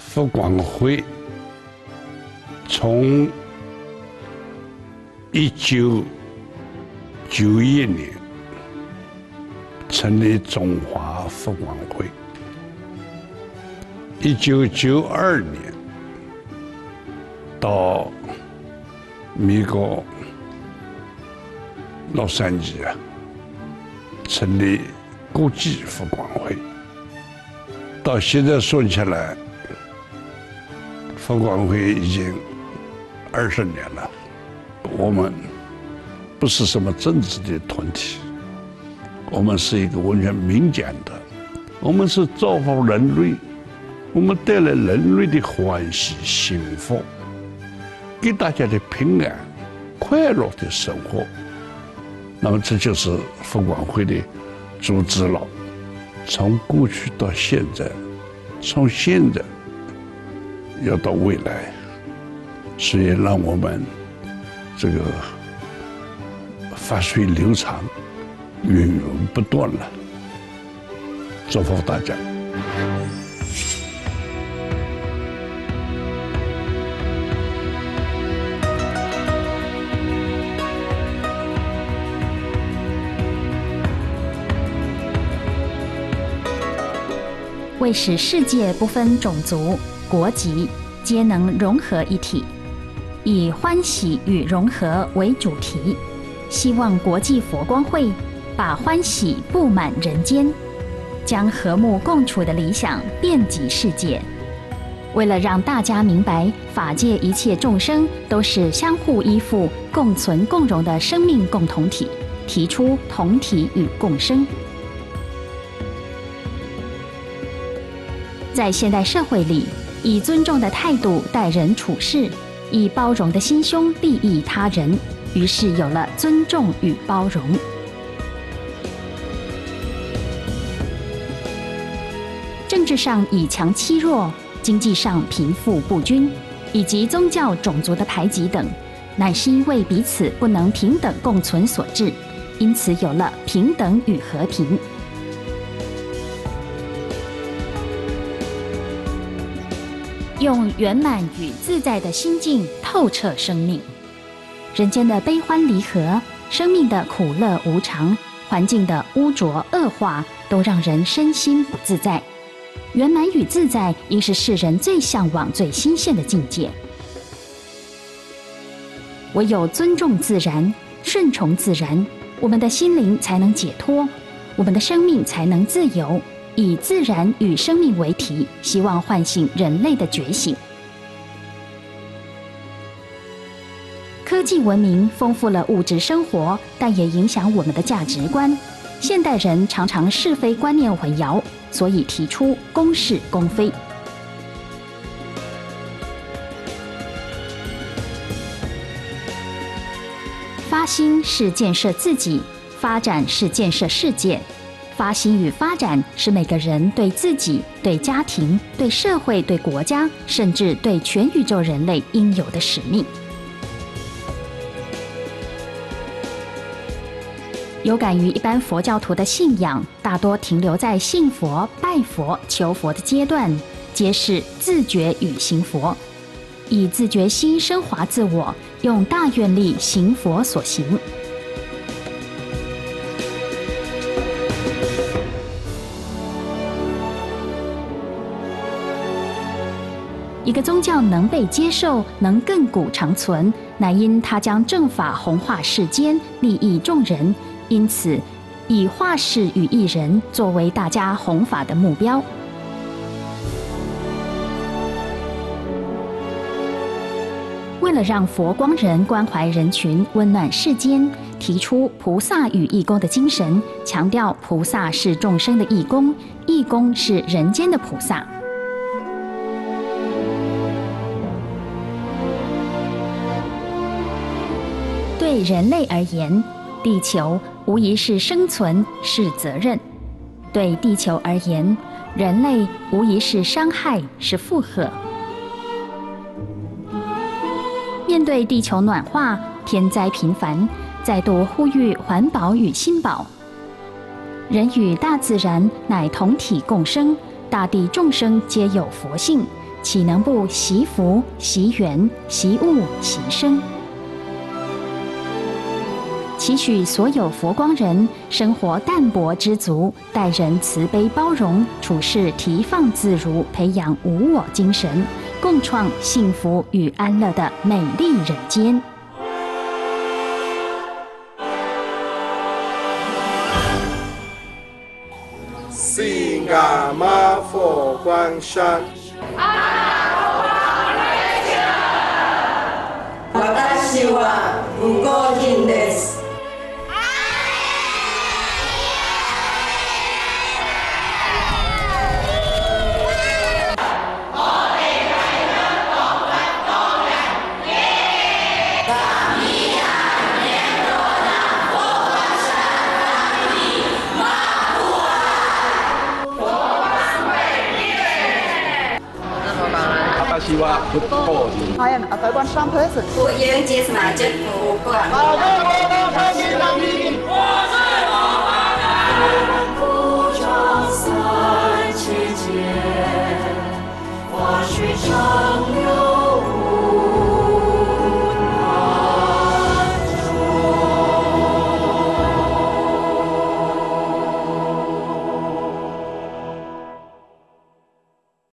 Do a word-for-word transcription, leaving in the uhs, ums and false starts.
佛光会从一九九一年成立中华佛光会，一九九二年到美国洛杉矶啊，成立国际佛光会。到现在算起来，佛光会已经二十年了。我们不是什么政治的团体，我们是一个完全民间的，我们是造福人类，我们带来人类的欢喜幸福，给大家的平安快乐的生活。那么这就是佛光会的主旨了。从过去到现在，从现在要到未来，所以让我们这个法水流长，源源不断了。祝福大家。 为使世界不分种族、国籍，皆能融合一体，以欢喜与融合为主题，希望国际佛光会把欢喜布满人间，将和睦共处的理想遍及世界。为了让大家明白法界一切众生都是相互依附、共存共荣的生命共同体，提出同体与共生。在现代社会里，以尊重的态度待人处事，以包容的心胸利益他人，于是有了尊重与包容。政治上以强欺弱，经济上贫富不均，以及宗教种族的排挤等，乃是因为彼此不能平等共存所致，因此有了平等与和平。用圆满与自在的心境透彻生命，人间的悲欢离合，生命的苦乐无常，环境的污浊恶化，都让人身心不自在。圆满与自在，应是世人最向往、最新鲜的境界。唯有尊重自然、顺从自然，我们的心灵才能解脱，我们的生命才能自由。以自然与生命为题，希望唤醒人类的觉醒。科技文明丰富了物质生活，但也影响我们的价值观。现代人常常是非观念混淆，所以提出公是公非。发心是建设自己，发展是建设世界。发心与发展是每个人对自己、对家庭、对社会、对国家，甚至对全宇宙人类应有的使命。有感于一般佛教徒的信仰，大多停留在信佛、拜佛、求佛的阶段，皆是自觉与行佛，以自觉心升华自我，用大愿力行佛所行。一个宗教能被接受，能亘古长存，乃因它将正法弘化世间，利益众人。因此，以化世与益人作为大家弘法的目标。为了让佛光人关怀人群、温暖世间，提出菩萨与义工的精神，强调菩萨是众生的义工，义工是人间的菩萨。对人类而言，地球无疑是生存，是责任；对地球而言，人类无疑是伤害，是负荷。面对地球暖化、天灾频繁，再度呼吁环保与心保。人与大自然乃同体共生，大地众生皆有佛性， 岂能不习福、习缘、习物、习生？期许所有佛光人生活淡泊知足，待人慈悲包容，处事提放自如，培养无我精神，共创幸福与安乐的美丽人间。 西嘎玛佛光山。私は無効人です。 I am a Taiwan Shan person. 我迎接是哪只佛光？